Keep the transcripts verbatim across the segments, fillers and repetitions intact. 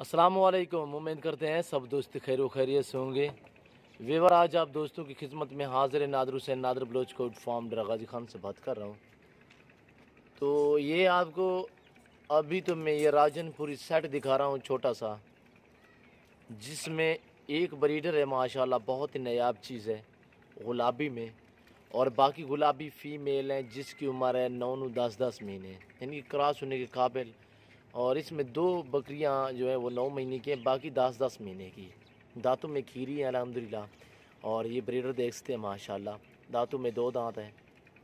अस्सलामुअलैकुम। उम्मीद करते हैं सब दोस्त खैर खैरियत से होंगे। वेवर आज आप दोस्तों की खिदमत में हाजिर है नादर हुसैन नादर बलोच कोट फार्म डरा गाजी खान से बात कर रहा हूँ। तो ये आपको अभी तो मैं ये राजनपुरी सेट दिखा रहा हूँ छोटा सा, जिसमें एक ब्रीडर है माशाल्लाह, बहुत ही नायाब चीज़ है गुलाबी में, और बाकी गुलाबी फ़ीमेल हैं जिसकी उम्र है नौ नौ दस दस महीने, यानी क्रॉस होने के काबिल। और इसमें दो बकरियां जो है वो नौ महीने की हैं, बाकी दस दस महीने की। दांतों में खीरी है अल्हम्दुलिल्लाह। और ये ब्रीडर देख सकते हैं माशाल्लाह, दांतों में दो दांत हैं,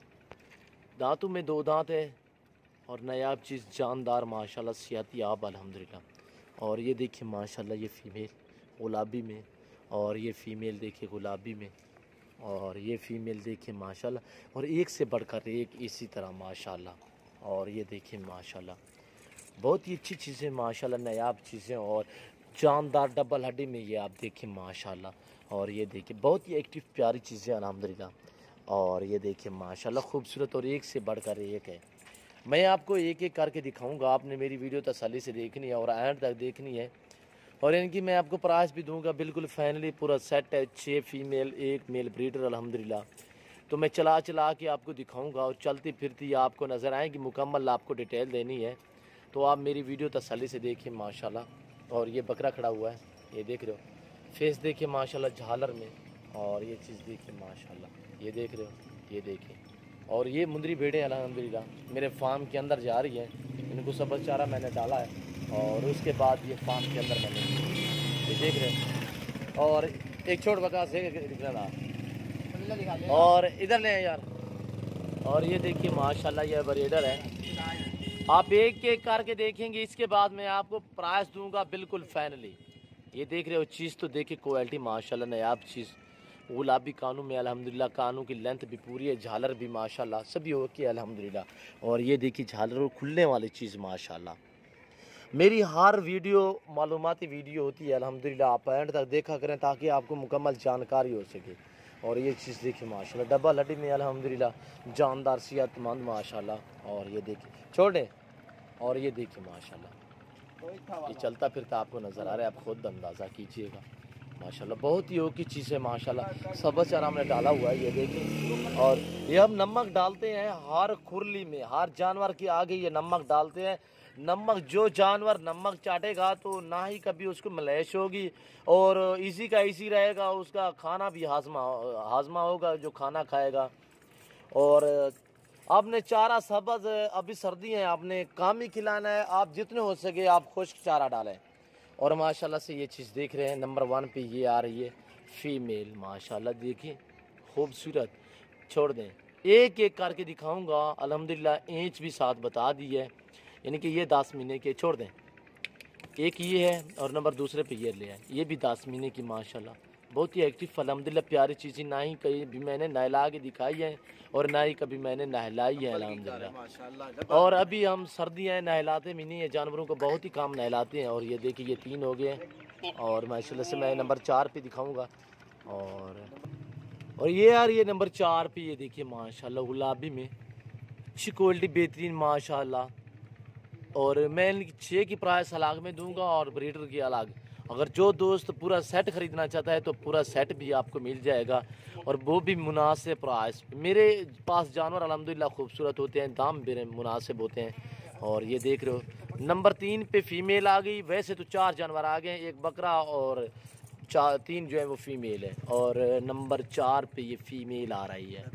दांतों में दो दांत है और नायाब चीज़ जानदार माशाल्लाह, सियाती आब अल्हम्दुलिल्लाह। और ये देखिए माशाल्लाह, ये फ़ीमेल गुलाबी में, और ये फ़ीमेल देखिए गुलाबी में, और ये फ़ीमेल देखिए माशाल्लाह, और एक से बढ़कर एक इसी तरह माशाल्लाह। और ये देखिए माशाल्लाह, बहुत ही अच्छी चीज़ें माशाल्लाह, नायाब चीज़ें और जानदार डबल हड्डी में ये आप देखिए माशाल्लाह। और ये देखिए बहुत ही एक्टिव प्यारी चीज़ें अल्हम्दुलिल्लाह। और ये देखिए माशाल्लाह खूबसूरत और एक से बढ़कर एक है। मैं आपको एक एक करके दिखाऊंगा, आपने मेरी वीडियो तसल्ली से देखनी है और एंड तक देखनी है। और इनकी मैं आपको प्राइस भी दूंगा बिल्कुल फाइनली, पूरा सेट है, छः फीमेल एक मेल ब्रीडर अल्हम्दुलिल्लाह। तो मैं चला चला के आपको दिखाऊंगा और चलती फिरती आपको नज़र आएगी, मुकम्मल आपको डिटेल देनी है। तो आप मेरी वीडियो तसल्ली से देखिए माशाल्लाह। और ये बकरा खड़ा हुआ है, ये देख रहे हो, फेस देखिए माशाल्लाह झालर में, और ये चीज़ देखिए माशाल्लाह, ये देख रहे हो, ये देखिए। और ये मुंदरी भेड़ें अल्हम्दुलिल्लाह मेरे फार्म के अंदर जा रही हैं, इनको सबज चारा मैंने डाला है, और उसके बाद ये फार्म के अंदर मैंने, ये देख रहे हो। और एक छोट बका से दिखना, और इधर ले यार। और ये देखिए माशाल्लाह, ये ब्रीडर है, आप एक एक करके देखेंगे, इसके बाद मैं आपको प्राइस दूंगा बिल्कुल फाइनली। ये देख रहे हो, चीज़ तो देखिए क्वालिटी माशाल्लाह, नायाब चीज़ गुलाबी कानों में अल्हम्दुलिल्लाह, कानों की लेंथ भी पूरी है, झालर भी माशाल्लाह सभी हो के अल्हम्दुलिल्लाह। और ये देखिए झालर और खुलने वाली चीज़ माशाल्लाह। मेरी हर वीडियो मालूमाती वीडियो होती है अल्हम्दुलिल्लाह, आप एंड तक देखा करें ताकि आपको मुकम्मल जानकारी हो सके। और ये चीज़ देखिए माशाल्लाह, डबल हड्डी में अल्हम्दुलिल्लाह, जानदार सेहतमंद माशाल्लाह। और ये देखिए छोड़े, और ये देखिए माशाल्लाह, ये चलता फिरता आपको नज़र आ रहा है, आप खुद अंदाज़ा कीजिएगा माशाल्लाह। बहुत ही ओकी चीज़ है माशाल्लाह, सबज चारा हमने डाला हुआ है, ये देखिए। और ये हम नमक डालते हैं हर खुरली में, हर जानवर के आगे ये नमक डालते हैं। नमक, जो जानवर नमक चाटेगा तो ना ही कभी उसको मलैश होगी, और इसी का इसी रहेगा, उसका खाना भी हाजमा हाजमा होगा जो खाना खाएगा। और आपने चारा सबज, अभी सर्दी है, आपने काम ही खिलाना है, आप जितने हो सके आप खुश्क चारा डालें। और माशाल्लाह से ये चीज़ देख रहे हैं, नंबर वन पे ये आ रही है फीमेल माशाल्लाह, देखिए खूबसूरत। छोड़ दें, एक एक करके दिखाऊंगा अल्हम्दुलिल्लाह। इंच भी साथ बता दी है, यानी कि ये दस महीने के, छोड़ दें, एक ये है और नंबर दूसरे पे ये ले आए, ये भी दस महीने की माशाल्लाह, बहुत ही एक्टिव अल्हम्दुलिल्लाह, प्यारी चीज़ें। ना ही कहीं भी मैंने नहला के दिखाई है और ना ही कभी मैंने नहलाई है अल्हम्दुलिल्लाह। और अभी हम सर्दियाँ हैं, नहलाते भी नहीं है जानवरों को, बहुत ही कम नहलाते हैं। और ये देखिए ये तीन हो गए, और माशाल्लाह से मैं नंबर चार पे दिखाऊंगा। और और ये यार, ये नंबर चार पे ये देखिए माशाल्लाह, गुलाबी में, अच्छी क्वालिटी बेहतरीन माशाल्लाह। और मैं इनकी छः की प्राइस अलग में दूंगा और ब्रीडर की अलग। अगर जो दोस्त पूरा सेट ख़रीदना चाहता है तो पूरा सेट भी आपको मिल जाएगा, और वो भी मुनासिब प्राइस। मेरे पास जानवर अल्हम्दुलिल्लाह खूबसूरत होते हैं, दाम भी मुनासिब होते हैं। और ये देख रहे हो, नंबर तीन पे फीमेल आ गई। वैसे तो चार जानवर आ गए, एक बकरा और चार, तीन जो है वो फीमेल है, और नंबर चार पे ये फीमेल आ रही है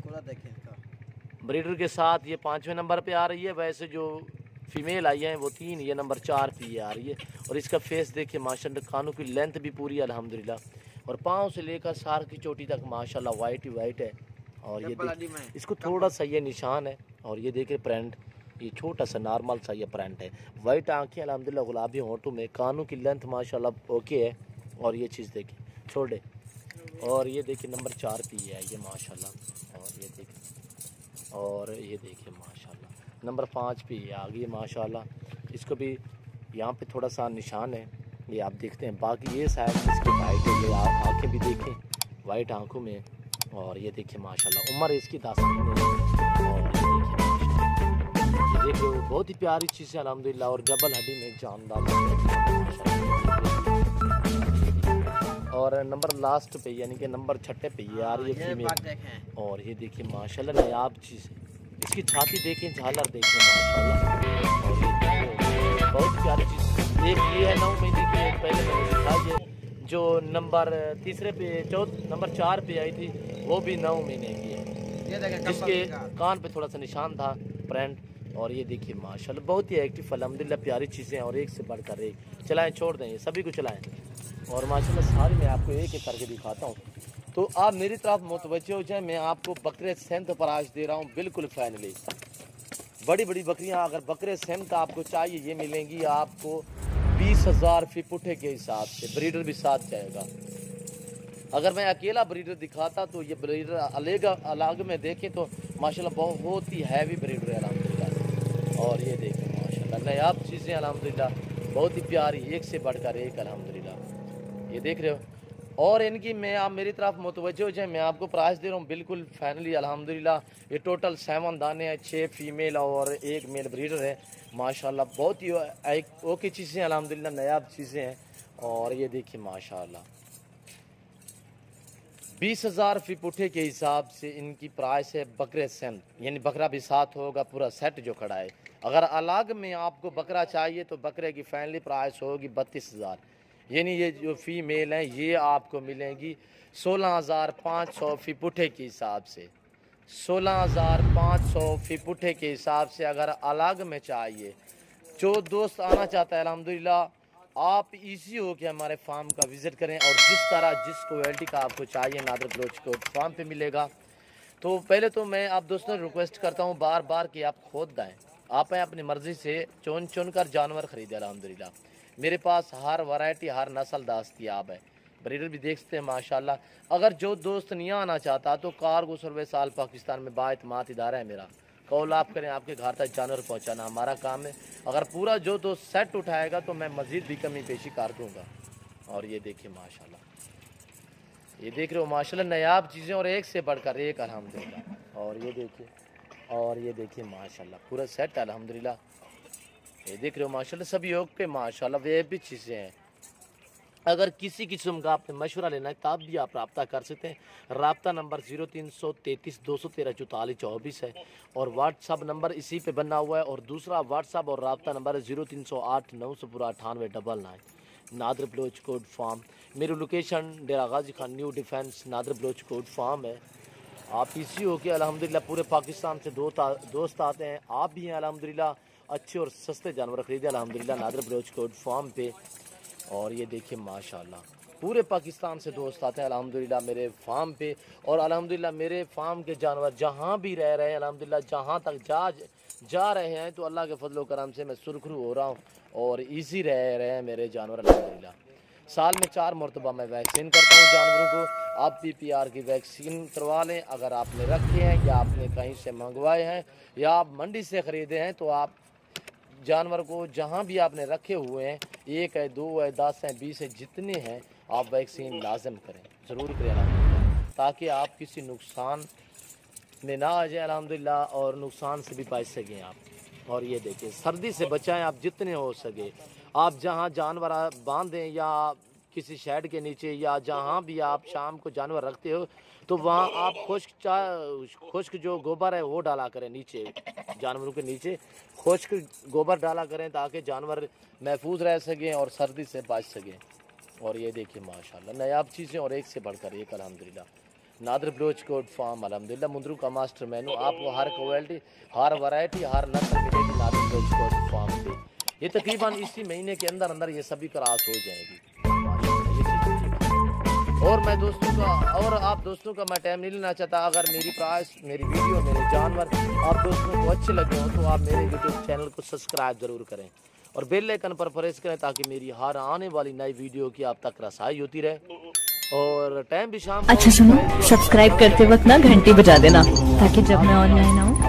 ब्रीडर के साथ, ये पाँचवें नंबर पे आ रही है। वैसे जो फीमेल आई हैं वो तीन, ये नंबर चार पे ये आ रही है। और इसका फेस देखिए माशाल्लाह, कानों की लेंथ भी पूरी है अल्हम्दुलिल्लाह, और पाँव से लेकर सार की चोटी तक माशाल्लाह वाइट ही वाइट है। और ये देख, इसको थोड़ा सा ये निशान है, और ये देखिए प्रिंट, ये छोटा सा नॉर्मल सा ये प्रिंट है। वाइट आँखें अल्हम्दुलिल्लाह, गुलाबी होंठों में, कानों की लेंथ माशाल्लाह ओके है। और ये चीज़ देखिए, छोड़े। और ये देखिए नंबर चार पे ये है ये माशाल्लाह। और ये देखिए, और ये देखिए माशाल्लाह नंबर पाँच पे ये आ गई माशाल्लाह। इसको भी यहाँ पे थोड़ा सा निशान है, ये आप देखते हैं। बाकी ये साइड इसकी वाइट है, ये आँखें भी देखें वाइट आँखों में। और ये देखिए माशाल्लाह, उम्र इसकी दस महीने है। और ये देखिए माशाल्लाह, देखो बहुत ही प्यारी चीज़ है अल्हम्दुलिल्लाह। और डबल हड्डी में जानदार। और नंबर लास्ट पे यानी कि नंबर छठे पे ये आ रही है फीमेल। और ये देखिए माशाल्लाह नायाब चीज़ है। इसकी छाती देखें, झालर देखें माशाल्लाह। और ये बहुत प्यारी चीज़। एक ये है नौ महीने की, एक पहले मैंने दिखाई है जो नंबर तीसरे पे चौथ नंबर चार पे आई थी, वो भी नौ महीने की है, जिसके कान पे थोड़ा सा निशान था प्रिंट। और ये देखिए माशाल्लाह बहुत ही एक्टिव अल्हम्दुलिल्लाह प्यारी चीज़ें और एक से बढ़कर एक। चलाएं, छोड़ दें, सभी को चलाएं। और माशाल्लाह सारी मैं आपको एक एक करके दिखाता हूँ, तो आप मेरी तरफ मुतवज्जो हो जाए। मैं आपको बकरे सेंध पर आज दे रहा हूँ बिल्कुल फाइनली। बड़ी बड़ी बकरियाँ अगर बकरे सेंध का आपको चाहिए, ये मिलेंगी आपको बीस हज़ार फी पुठे के हिसाब से। ब्रीडर भी साथ जाएगा। अगर मैं अकेला ब्रीडर दिखाता तो ये ब्रीडर अलग अलग में देखें तो माशाल्लाह बहुत ही हैवी ब्रीडर है अल्हम्दुलिल्लाह। और ये देखें माशाल्लाह नायाब चीज़ें अल्हम्दुलिल्लाह, बहुत ही प्यारी, एक से बढ़कर एक अल्हम्दुलिल्लाह। ये देख रहे हो। और इनकी मैं आप मेरी तरफ मुतवज्जो हो जाए, मैं आपको प्राइस दे रहा हूँ बिल्कुल फाइनली अल्हम्दुलिल्लाह। ये टोटल सेवन दाने हैं, छः फीमेल और एक मेल ब्रीडर है माशाल्लाह। बहुत ही एक ओके चीज़ें अल्हम्दुलिल्लाह, नायाब चीज़ें हैं। और ये देखिए माशाल्लाह बीस हज़ार फी पुठे के हिसाब से इनकी प्राइस है। बकरे सेंध यानी बकरा भी साथ होगा, पूरा सेट जो खड़ा है। अगर अलग में आपको बकरा चाहिए तो बकरे की फाइनली प्राइस होगी बत्तीस हज़ार। यानी ये जो फीमेल हैं ये आपको मिलेंगी सोलह हज़ार पाँच सौ फी पुठे के हिसाब से। सोलह हज़ार पाँच सौ फी पुठे के हिसाब से अगर अलग में चाहिए। जो दोस्त आना चाहता है अल्हम्दुलिल्लाह, आप इजी हो के हमारे फार्म का विज़िट करें। और जिस तरह जिस क्वालिटी का आपको चाहिए नादर बलोच कोट फार्म पे मिलेगा। तो पहले तो मैं आप दोस्तों रिक्वेस्ट करता हूँ बार बार कि आप खुद दाएँ, आप अपनी मर्ज़ी से चुन चुन कर जानवर ख़रीदें अल्हम्दुलिल्लाह। मेरे पास हर वैरायटी हर नस्ल दस्तयाब है। ब्रीडर भी देखते हैं माशाल्लाह। अगर जो दोस्त नहीं आना चाहता तो कार्गो सर्विस आल पाकिस्तान में बाएतमाद इदारा है मेरा। कॉल आप करें, आपके घर तक जानवर पहुंचाना हमारा काम है। अगर पूरा जो दोस्त सेट उठाएगा तो मैं मज़ीद भी कमी पेशी कर दूँगा। और ये देखिए माशाल्लाह, ये देख रहे हो माशाल्लाह नायाब चीज़ें और एक से बढ़कर एक अल्हम्दुलिल्लाह। और ये देखिए, और ये देखिए माशाल्लाह पूरा सेट अल्हम्दुलिल्लाह। ये देख रहे हो माशाल्लाह सभी योग के माशाल्लाह वे भी चीज़ें हैं। अगर किसी किस्म का आपने मशवरा लेना है तब भी आप रब्ता कर सकते हैं। रब्ता नंबर जीरो तीन सौ तैंतीस दो सौ तेरह चौतालीस चौबीस है। और व्हाट्सअप नंबर इसी पे बना हुआ है। और दूसरा व्हाट्सअप और रब्ता नंबर है जीरो तीन सौ आठ नौ सौ पूरा अठानवे double nine. Nadir Baloch Kot farm मेरी location Dera Ghazi Khan new defence Nadir Baloch Kot farm है। आप इसी हो के अल्हम्दुलिल्लाह पूरे पाकिस्तान से दो दोस्त आते हैं। आप भी हैं अल्हम्दुलिल्लाह, अच्छे और सस्ते जानवर खरीदे अल्हम्दुलिल्लाह नादर बलोच कोट फार्म पे। और ये देखिए माशाल्लाह पूरे पाकिस्तान से दोस्त आते हैं अल्हम्दुलिल्लाह मेरे फार्म पे। और अल्हम्दुलिल्लाह मेरे फार्म के जानवर जहाँ भी रह रहे हैं अल्हम्दुलिल्लाह, जहाँ तक जा जा रहे हैं तो अल्लाह के फजल करम से मैं सुरखरू हो रहा हूँ और इजी रह रहे हैं मेरे जानवर अल्हम्दुलिल्लाह। साल में चार मरतबा मैं वैक्सीन करता हूँ जानवरों को। आप पी पी आर की वैक्सीन करवा लें। अगर आपने रखे हैं या आपने कहीं से मंगवाए हैं या आप मंडी से ख़रीदे हैं तो आप जानवर को जहाँ भी आपने रखे हुए हैं, एक है, दो है, दस है, बीस है, जितने हैं आप वैक्सीन लाजम करें, ज़रूर करें ताकि आप किसी नुकसान में ना आ जाए अल्हम्दुलिल्लाह और नुकसान से भी बच सकें आप। और ये देखिए सर्दी से बचाएं आप जितने हो सके। आप जहाँ जानवर बांधें या किसी शेड के नीचे या जहाँ भी आप शाम को जानवर रखते हो तो वहाँ आप खुश्क चा खुश्क जो गोबर है वो डाला करें नीचे, जानवरों के नीचे खुश्क गोबर डाला करें ताकि जानवर महफूज रह सकें और सर्दी से बच सकें। और ये देखिए माशाल्लाह नायाब चीज़ें और एक से बढ़कर एक अल्हम्दुलिल्लाह। नादर बलोच कोट फार्म अल्हम्दुलिल्लाह मुंद्रू का मास्टर मेनू। आपको हर क्वालिटी हर वैरायटी हर नस्ल मिलेगी नादर बलोच कोट फार्म पे। ये तकरीबन इसी महीने के अंदर अंदर ये सभी क्रॉस हो जाएगी। और मैं दोस्तों का और आप दोस्तों का मैं टाइम नहीं लेना चाहता। अगर मेरी प्राइस मेरी वीडियो मेरे जानवर आप दोस्तों को अच्छे लगे हों तो आप मेरे यूट्यूब चैनल को सब्सक्राइब ज़रूर करें और बेल आइकन पर प्रेस करें ताकि मेरी हर आने वाली नई वीडियो की आप तक रसाई होती रहे। और टाइम भी शाम। अच्छा सुनो, सब्सक्राइब करते वक्त ना घंटी बजा देना ताकि जब मैं ऑनलाइन आऊँ